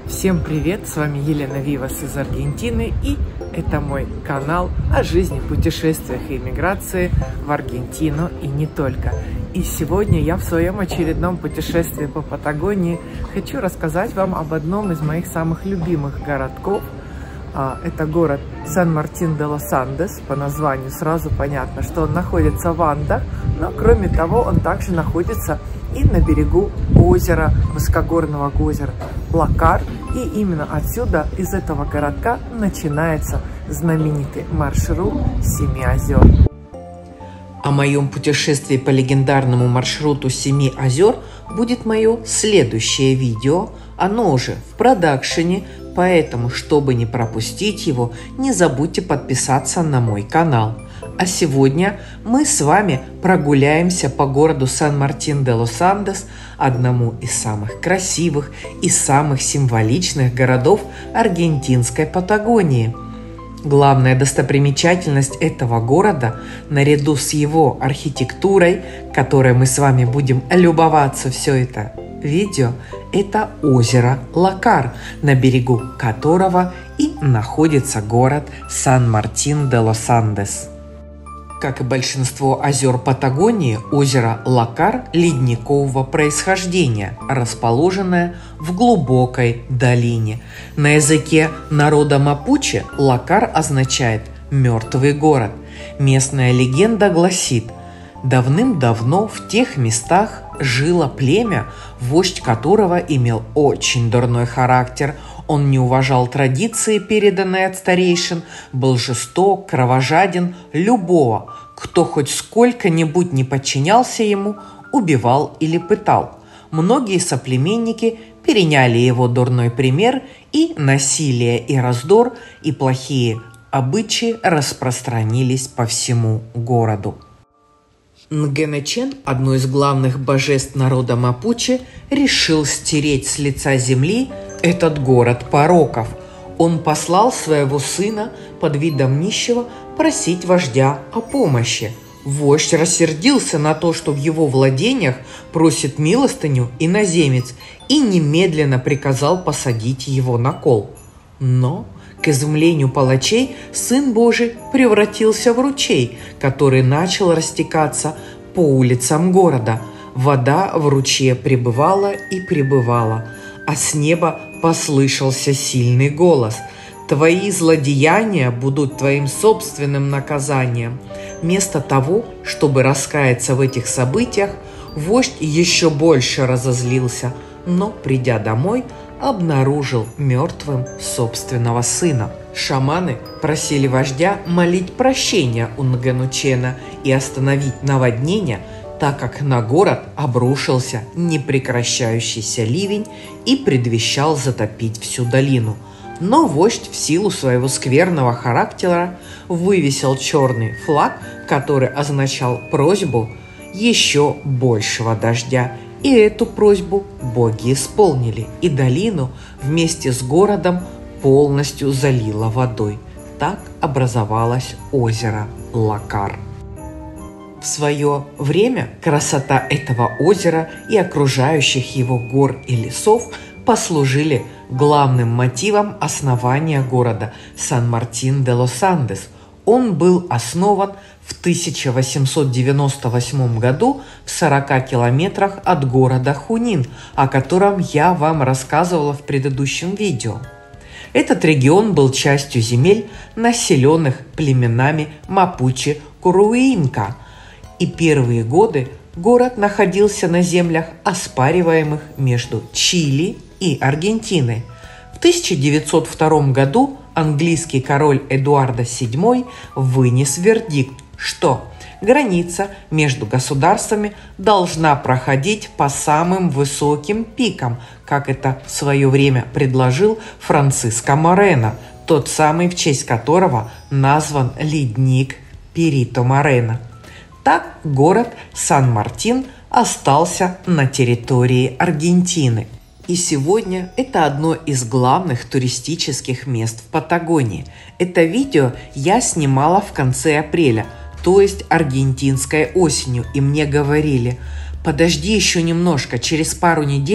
Всем привет! С вами Елена Вивас из Аргентины, и это мой канал о жизни, путешествиях и эмиграции в Аргентину и не только. И сегодня я в своем очередном путешествии по Патагонии хочу рассказать вам об одном из моих самых любимых городков. Это город Сан-Мартин-де-лос-Андес. По названию сразу понятно, что он находится в Андах, но кроме того он также находится и на берегу озера, высокогорного озера Лакар. И именно отсюда, из этого городка, начинается знаменитый маршрут Семи озер. О моем путешествии по легендарному маршруту Семи озер будет мое следующее видео. Оно уже в продакшене, поэтому, чтобы не пропустить его, не забудьте подписаться на мой канал. А сегодня мы с вами прогуляемся по городу Сан-Мартин-де-лос-Андес, одному из самых красивых и самых символичных городов аргентинской Патагонии. Главная достопримечательность этого города, наряду с его архитектурой, которой мы с вами будем любоваться все это видео, это озеро Лакар, на берегу которого и находится город Сан-Мартин-де-лос-Андес. Как и большинство озер Патагонии, озеро Лакар ледникового происхождения, расположенное в глубокой долине. На языке народа мапуче Лакар означает «мертвый город». Местная легенда гласит: давным-давно в тех местах жило племя, вождь которого имел очень дурной характер. Он не уважал традиции, переданные от старейшин, был жесток, кровожаден, любого, кто хоть сколько-нибудь не подчинялся ему, убивал или пытал. Многие соплеменники переняли его дурной пример, и насилие, и раздор, и плохие обычаи распространились по всему городу. Нгенечен, одно из главных божеств народа мапуче, решил стереть с лица земли этот город пороков. Он послал своего сына под видом нищего просить вождя о помощи. Вождь рассердился на то, что в его владениях просит милостыню иноземец, и немедленно приказал посадить его на кол. Но, к изумлению палачей, Сын Божий превратился в ручей, который начал растекаться по улицам города. Вода в ручье прибывала и прибывала, а с неба послышался сильный голос: «Твои злодеяния будут твоим собственным наказанием». Вместо того, чтобы раскаяться в этих событиях, вождь еще больше разозлился, но, придя домой, обнаружил мертвым собственного сына. Шаманы просили вождя молить прощения у Нгенечена и остановить наводнение, так как на город обрушился непрекращающийся ливень и предвещал затопить всю долину. Но вождь в силу своего скверного характера вывесил черный флаг, который означал просьбу еще большего дождя. И эту просьбу боги исполнили, и долину вместе с городом полностью залило водой. Так образовалось озеро Лакар. В свое время красота этого озера и окружающих его гор и лесов послужили главным мотивом основания города Сан-Мартин-де-лос-Андес. Он был основан в 1898 году в 40 километрах от города Хунин, о котором я вам рассказывала в предыдущем видео. Этот регион был частью земель, населенных племенами Мапуче-Куруинка, и первые годы город находился на землях, оспариваемых между Чили и Аргентиной. В 1902 году английский король Эдуарда VII вынес вердикт, что граница между государствами должна проходить по самым высоким пикам, как это в свое время предложил Франциско Морено, тот самый, в честь которого назван ледник Перито Морено. Так город Сан-Мартин остался на территории Аргентины. И сегодня это одно из главных туристических мест в Патагонии. Это видео я снимала в конце апреля, то есть аргентинской осенью, и мне говорили: подожди еще немножко, через пару недель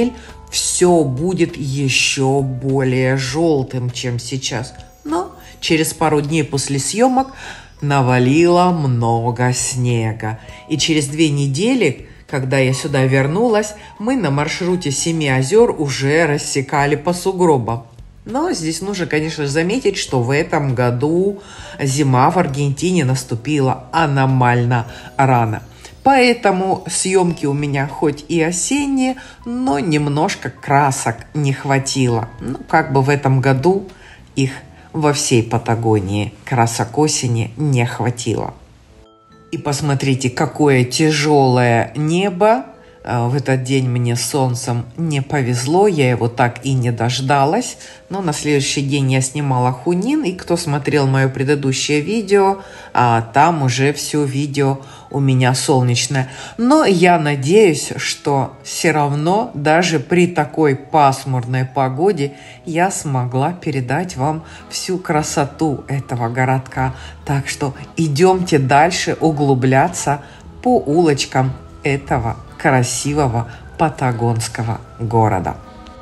все будет еще более желтым, чем сейчас. Но через пару дней после съемок навалило много снега. И через 2 недели, когда я сюда вернулась, мы на маршруте 7 озер уже рассекали по сугробам. Но здесь нужно, конечно, заметить, что в этом году зима в Аргентине наступила аномально рано. Поэтому съемки у меня хоть и осенние, но немножко красок не хватило. Ну, как бы в этом году их во всей Патагонии красок осени не хватило. И посмотрите, какое тяжелое небо. В этот день мне с солнцем не повезло, я его так и не дождалась. Но на следующий день я снимала Хунин, и кто смотрел мое предыдущее видео, там уже все видео у меня солнечное. Но я надеюсь, что все равно даже при такой пасмурной погоде я смогла передать вам всю красоту этого городка. Так что идемте дальше углубляться по улочкам этого красивого патагонского города.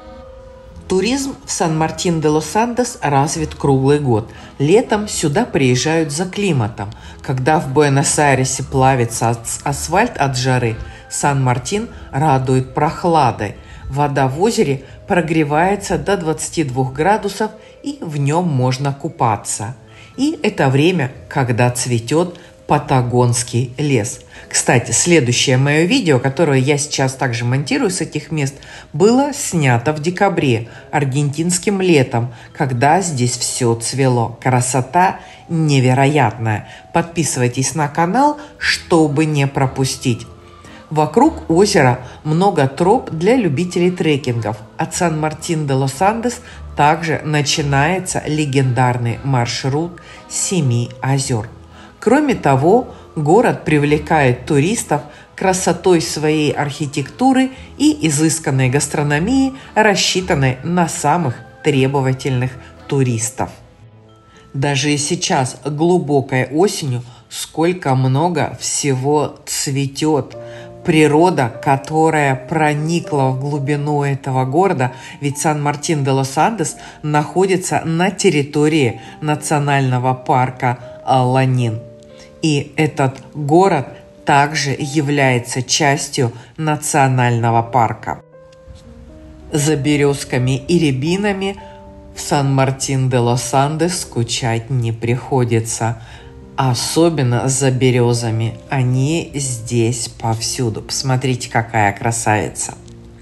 Туризм в Сан-Мартин-де-Лос-Андес развит круглый год. Летом сюда приезжают за климатом. Когда в Буэнос-Айресе плавится асфальт от жары, Сан-Мартин радует прохладой. Вода в озере прогревается до 22 градусов, и в нем можно купаться. И это время, когда цветет патагонский лес. Кстати, следующее мое видео, которое я сейчас также монтирую с этих мест, было снято в декабре, аргентинским летом, когда здесь все цвело. Красота невероятная. Подписывайтесь на канал, чтобы не пропустить. Вокруг озера много троп для любителей трекингов. От Сан-Мартин-де-Лос-Андес также начинается легендарный маршрут 7 озер. Кроме того, город привлекает туристов красотой своей архитектуры и изысканной гастрономии, рассчитанной на самых требовательных туристов. Даже и сейчас, глубокой осенью, сколько много всего цветет. Природа, которая проникла в глубину этого города, ведь Сан-Мартин-де-Лос-Андес находится на территории национального парка Ланин. И этот город также является частью национального парка. За березками и рябинами в Сан-Мартин-де-Лос-Андес скучать не приходится. Особенно за березами. Они здесь повсюду. Посмотрите, какая красавица.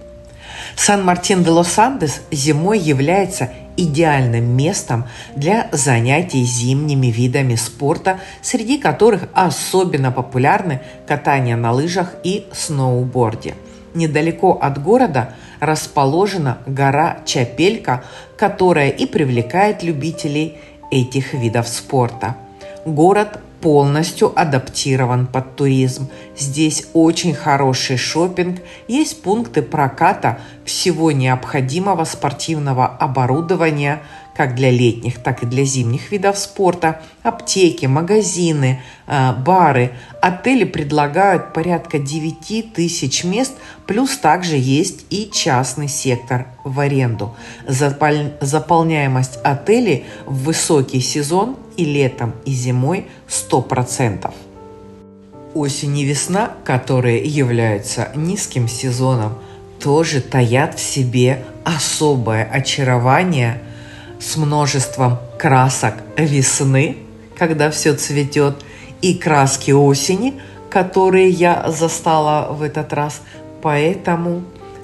Сан-Мартин-де-Лос-Андес зимой является идеальным местом для занятий зимними видами спорта, среди которых особенно популярны катание на лыжах и сноуборде. Недалеко от города расположена гора Чапелька, которая и привлекает любителей этих видов спорта. Город полностью адаптирован под туризм. Здесь очень хороший шопинг, есть пункты проката всего необходимого спортивного оборудования, как для летних, так и для зимних видов спорта, аптеки, магазины, бары. Отели предлагают порядка 9000 мест, плюс также есть и частный сектор в аренду. Заполняемость отелей в высокий сезон и летом, и зимой 100%. Осень и весна, которые являются низким сезоном, тоже таят в себе особое очарование с множеством красок весны, когда все цветет, и краски осени, которые я застала в этот раз. Поэтому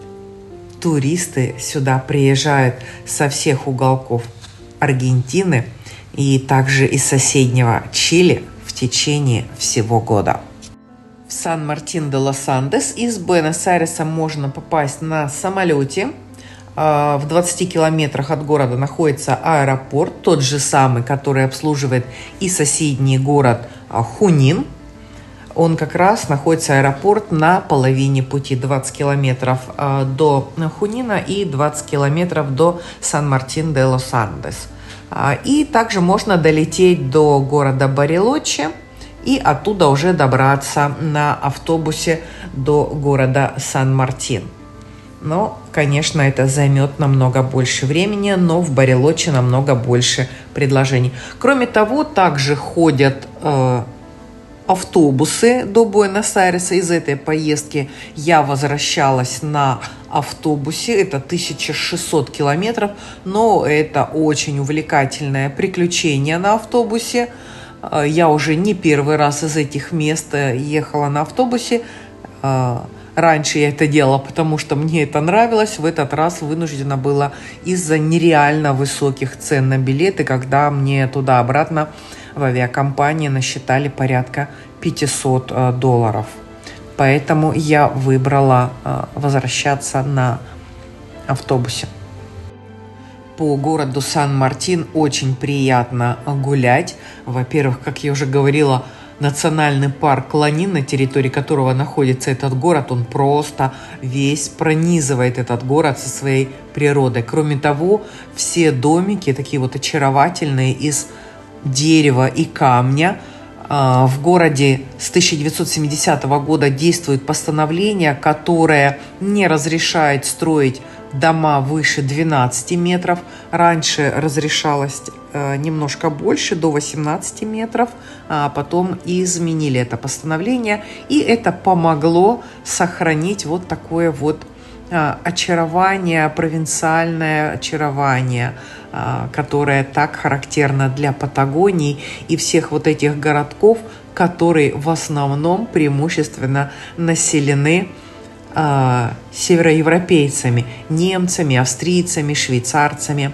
туристы сюда приезжают со всех уголков Аргентины и также из соседнего Чили в течение всего года. В Сан-Мартин-де-Лос-Андес из Буэнос-Айреса можно попасть на самолете. В 20 километрах от города находится аэропорт, тот же самый, который обслуживает и соседний город Хунин. Он как раз находится, аэропорт, на половине пути, 20 километров до Хунина и 20 километров до Сан-Мартин-де-Лос-Андес. И также можно долететь до города Барелочи и оттуда уже добраться на автобусе до города Сан-Мартин. Но, конечно, это займет намного больше времени, но в Барелоче намного больше предложений. Кроме того, также ходят автобусы до Буэнос-Айреса. Из этой поездки я возвращалась на автобусе. Это 1600 километров, но это очень увлекательное приключение на автобусе. Я уже не первый раз из этих мест ехала на автобусе. Раньше я это делала, потому что мне это нравилось. В этот раз вынуждена была из-за нереально высоких цен на билеты, когда мне туда-обратно в авиакомпании насчитали порядка $500. Поэтому я выбрала возвращаться на автобусе. По городу Сан-Мартин очень приятно гулять. Во-первых, как я уже говорила, национальный парк Ланин, на территории которого находится этот город, он просто весь пронизывает этот город со своей природой. Кроме того, все домики такие вот очаровательные из дерева и камня. В городе с 1970 года действует постановление, которое не разрешает строить дома выше 12 метров. Раньше разрешалось немножко больше, до 18 метров, а потом изменили это постановление, и это помогло сохранить вот такое вот очарование, провинциальное очарование, которое так характерно для Патагонии и всех вот этих городков, которые в основном преимущественно населены североевропейцами, немцами, австрийцами, швейцарцами.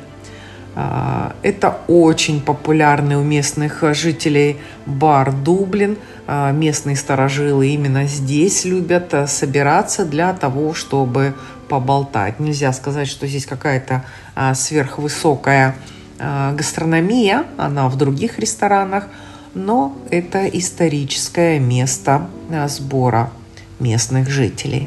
Это очень популярный у местных жителей бар Дублин. Местные старожилы именно здесь любят собираться для того, чтобы поболтать. Нельзя сказать, что здесь какая-то сверхвысокая гастрономия, она в других ресторанах, но это историческое место сбора местных жителей.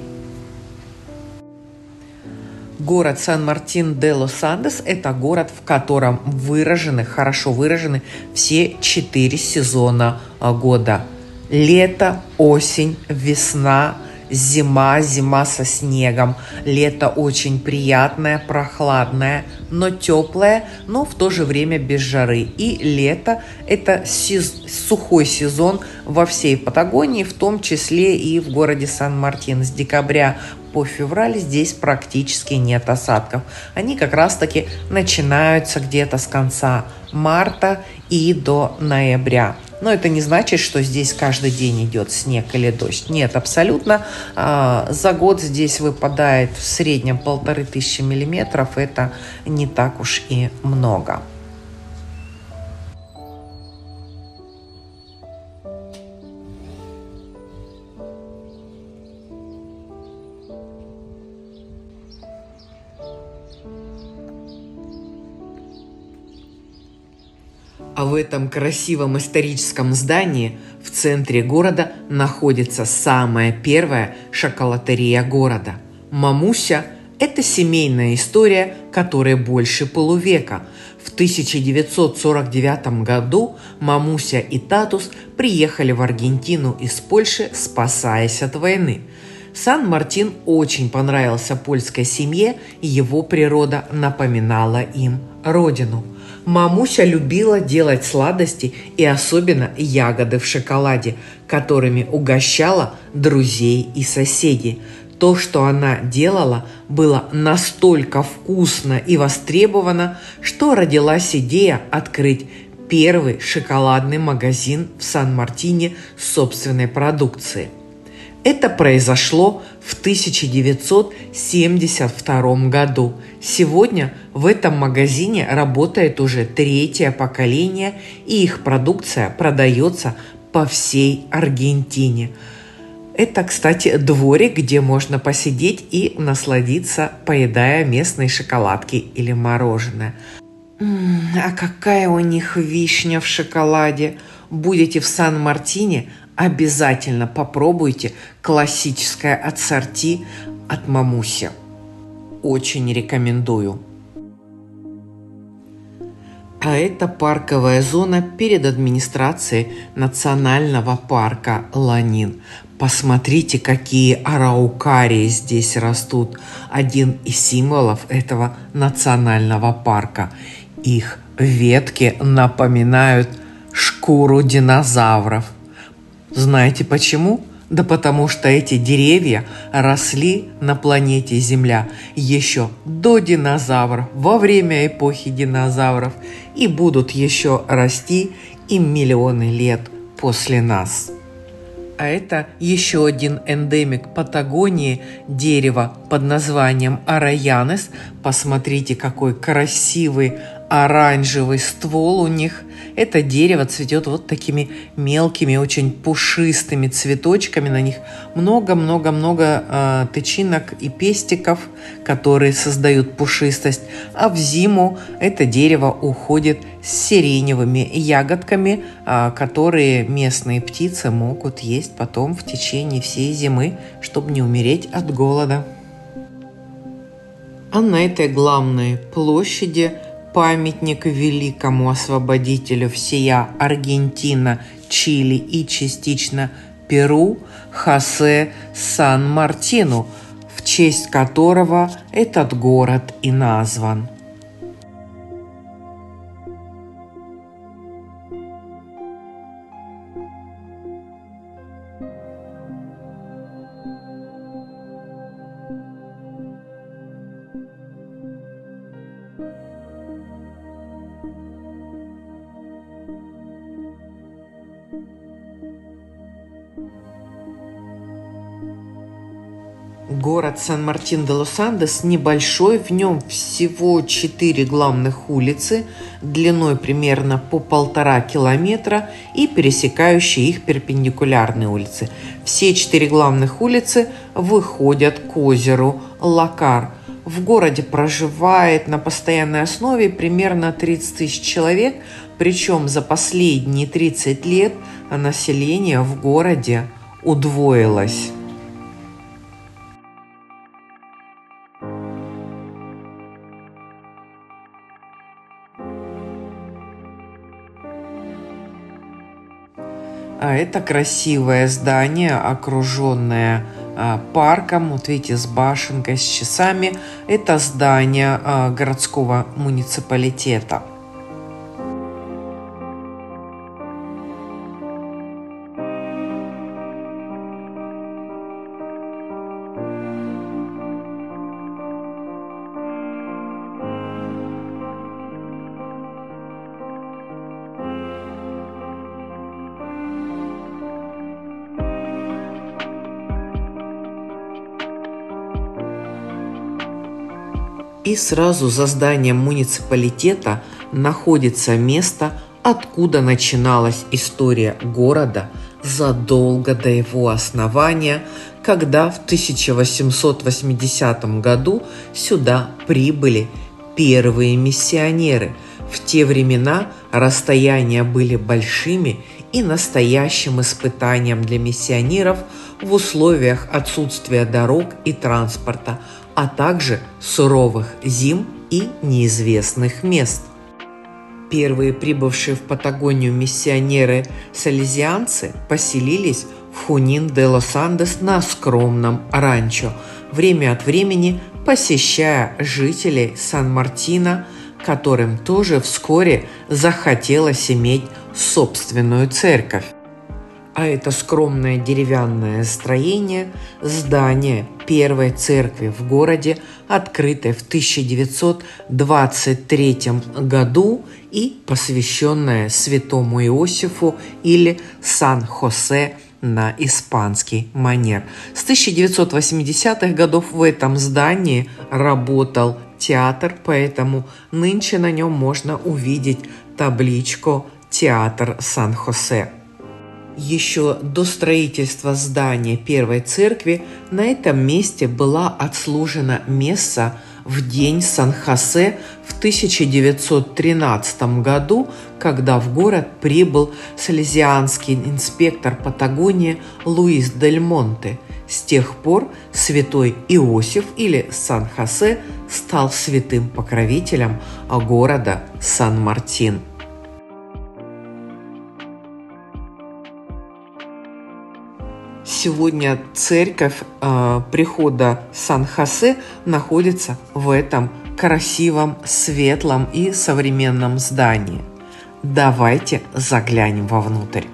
Город Сан-Мартин-де-Лос-Андес – это город, в котором хорошо выражены все 4 сезона года. Лето, осень, весна, зима со снегом. Лето очень приятное, прохладное, но теплое, но в то же время без жары. И лето – это сухой сезон во всей Патагонии, в том числе и в городе Сан-Мартин. С декабря по февраль здесь практически нет осадков. Они как раз-таки начинаются где-то с конца марта и до ноября. Но это не значит, что здесь каждый день идет снег или дождь. Нет, абсолютно. За год здесь выпадает в среднем 1500 миллиметров. Это не так уж и много. А в этом красивом историческом здании в центре города находится самая первая шоколатерия города. Мамуся – это семейная история, которой больше полувека. В 1949 году Мамуся и Татус приехали в Аргентину из Польши, спасаясь от войны. Сан-Мартин очень понравился польской семье, и его природа напоминала им родину. Мамуся любила делать сладости и особенно ягоды в шоколаде, которыми угощала друзей и соседей. То, что она делала, было настолько вкусно и востребовано, что родилась идея открыть первый шоколадный магазин в Сан-Мартине с собственной продукцией. Это произошло в 1972 году. Сегодня в этом магазине работает уже 3-е поколение, и их продукция продается по всей Аргентине. Это, кстати, дворик, где можно посидеть и насладиться, поедая местные шоколадки или мороженое. А какая у них вишня в шоколаде! Будете в Сан-Мартине, обязательно попробуйте классическое ассорти от Мамуси. Очень рекомендую. А это парковая зона перед администрацией национального парка Ланин. Посмотрите, какие араукарии здесь растут. Один из символов этого национального парка. Их ветки напоминают шкуру динозавров. Знаете почему? Да потому что эти деревья росли на планете Земля еще до динозавров, во время эпохи динозавров, и будут еще расти и миллионы лет после нас. А это еще один эндемик Патагонии, дерево под названием Араянес. Посмотрите, какой красивый оранжевый ствол у них. Это дерево цветет вот такими мелкими, очень пушистыми цветочками. На них много-много-много тычинок и пестиков, которые создают пушистость. А в зиму это дерево уходит с сиреневыми ягодками, которые местные птицы могут есть потом в течение всей зимы, чтобы не умереть от голода. А на этой главной площади памятник великому освободителю всея Аргентина, Чили и частично Перу Хосе Сан-Мартину, в честь которого этот город и назван. Город Сан-Мартин-де-Лос-Андес небольшой, в нем всего 4 главных улицы, длиной примерно по 1,5 километра и пересекающие их перпендикулярные улицы. Все 4 главных улицы выходят к озеру Лакар. В городе проживает на постоянной основе примерно 30 тысяч человек, причем за последние 30 лет население в городе удвоилось. А это красивое здание, окруженное парком. Вот видите, с башенкой, с часами. Это здание городского муниципалитета. И сразу за зданием муниципалитета находится место, откуда начиналась история города задолго до его основания, когда в 1880 году сюда прибыли первые миссионеры. В те времена расстояния были большими и настоящим испытанием для миссионеров в условиях отсутствия дорог и транспорта, а также суровых зим и неизвестных мест. Первые прибывшие в Патагонию миссионеры-салезианцы поселились в Хунин-де-Лос-Андес на скромном ранчо, время от времени посещая жителей Сан-Мартина, которым тоже вскоре захотелось иметь собственную церковь. А это скромное деревянное строение – здание первой церкви в городе, открытой в 1923 году и посвященное святому Иосифу или Сан-Хосе на испанский манер. С 1980-х годов в этом здании работал театр, поэтому нынче на нем можно увидеть табличку «Театр Сан-Хосе». Еще до строительства здания первой церкви на этом месте была отслужена месса в день Сан-Хосе в 1913 году, когда в город прибыл салезианский инспектор Патагонии Луис Дель Монте. С тех пор святой Иосиф или Сан-Хосе стал святым покровителем города Сан-Мартин. сегодня церковь прихода Сан-Хосе находится в этом красивом, светлом и современном здании. Давайте заглянем вовнутрь.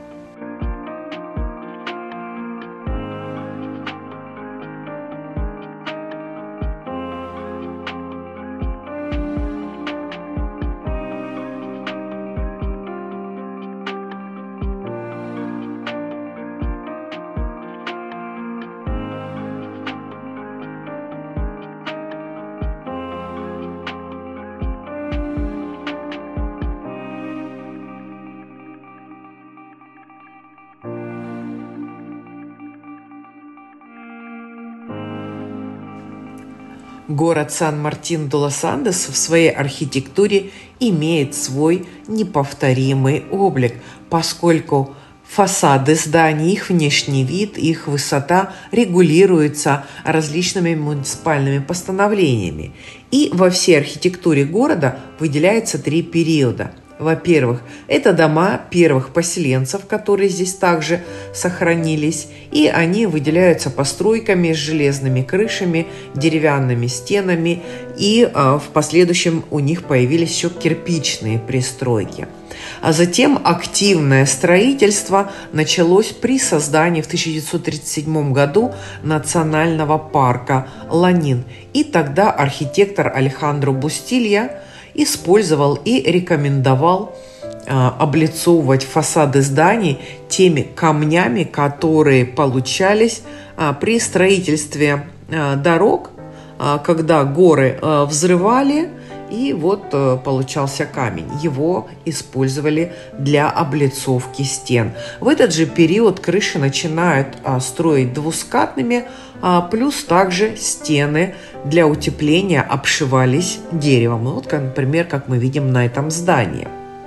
Город Сан-Мартин-де-лос-Андес в своей архитектуре имеет свой неповторимый облик, поскольку фасады зданий, их внешний вид, их высота регулируются различными муниципальными постановлениями. И во всей архитектуре города выделяется 3 периода. Во-первых, это дома первых поселенцев, которые здесь также сохранились, и они выделяются постройками с железными крышами, деревянными стенами, и в последующем у них появились еще кирпичные пристройки. А затем активное строительство началось при создании в 1937 году национального парка Ланин, и тогда архитектор Алехандро Бустилья использовал и рекомендовал облицовывать фасады зданий теми камнями, которые получались при строительстве дорог, когда горы взрывали, и вот получался камень. Его использовали для облицовки стен. В этот же период крыши начинают строить двускатными, плюс также стены для утепления обшивались деревом. Вот, например, как мы видим на этом здании.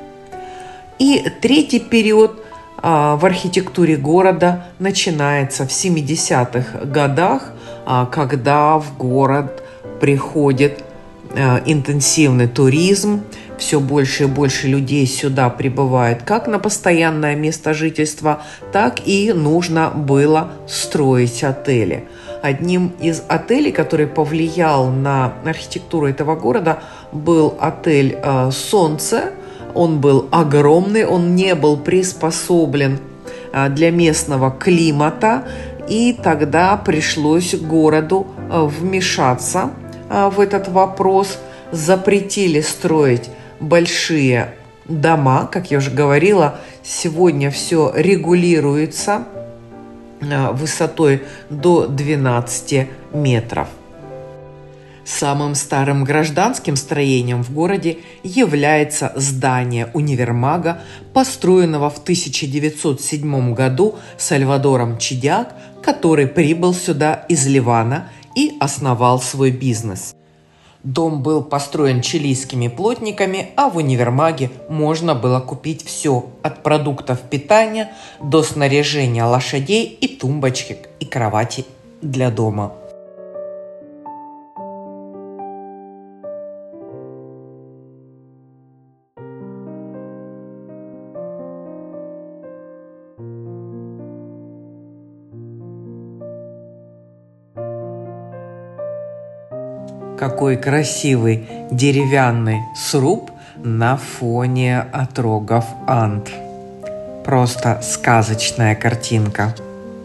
И третий период в архитектуре города начинается в 70-х годах, когда в город приходит интенсивный туризм, все больше и больше людей сюда прибывает как на постоянное место жительства, так и нужно было строить отели. Одним из отелей, который повлиял на архитектуру этого города, был отель «Солнце». Он был огромный, он не был приспособлен для местного климата, и тогда пришлось городу вмешаться в этот вопрос. Запретили строить большие дома, как я уже говорила, сегодня все регулируется высотой до 12 метров. Самым старым гражданским строением в городе является здание универмага, построенного в 1907 году Сальвадором Чидиак, который прибыл сюда из Ливана и основал свой бизнес. Дом был построен чилийскими плотниками, а в универмаге можно было купить все от продуктов питания до снаряжения лошадей и тумбочек и кровати для дома. Какой красивый деревянный сруб на фоне отрогов Анд. Просто сказочная картинка.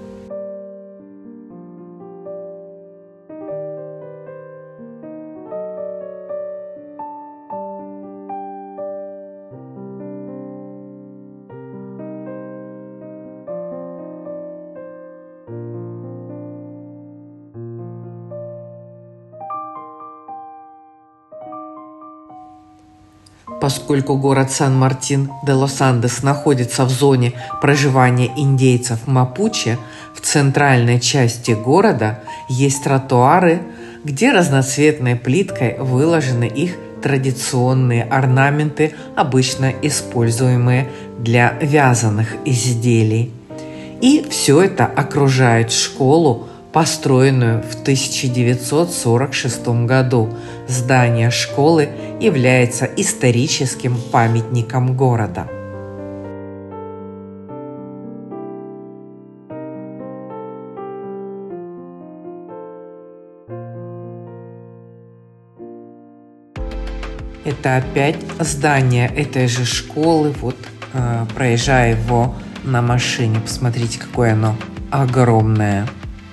Поскольку город Сан-Мартин-де-лос-Андес находится в зоне проживания индейцев Мапуче, в центральной части города есть тротуары, где разноцветной плиткой выложены их традиционные орнаменты, обычно используемые для вязаных изделий. И все это окружает школу, построенную в 1946 году. Здание школы является историческим памятником города. Это опять здание этой же школы. Вот проезжая его на машине, посмотрите, какое оно огромное.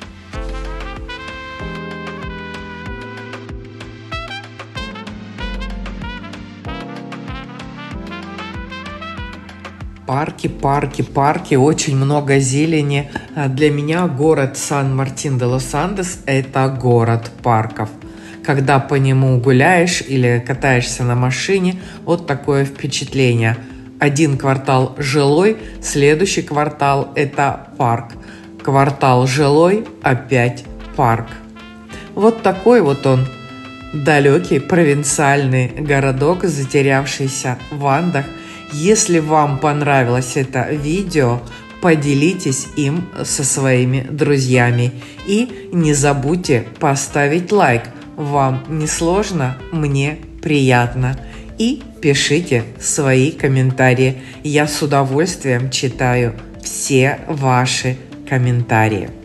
Парки, парки, парки, очень много зелени. Для меня город Сан-Мартин-де-Лос-Андес – это город парков. Когда по нему гуляешь или катаешься на машине, вот такое впечатление. Один квартал жилой, следующий квартал – это парк. Квартал жилой, опять парк. Вот такой вот он, далекий провинциальный городок, затерявшийся в Андах. Если вам понравилось это видео, поделитесь им со своими друзьями. И не забудьте поставить лайк. Вам не сложно, мне приятно. И пишите свои комментарии. Я с удовольствием читаю все ваши комментарии.